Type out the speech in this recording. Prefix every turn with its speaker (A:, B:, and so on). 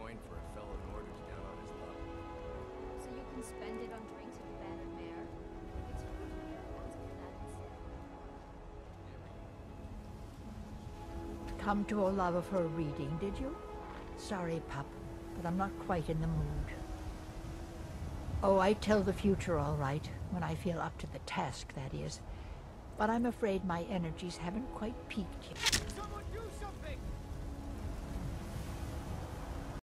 A: coin for a fellow Nord who's down on his luck.
B: So you can spend it on drinks at the Bannered Mare? It's rude of you to ask for that instead.
C: Come to Olava for a reading, did you? Sorry, pup, but I'm not quite in the mood. Oh, I tell the future all right, when I feel up to the task, that is. But I'm afraid my energies haven't quite peaked yet.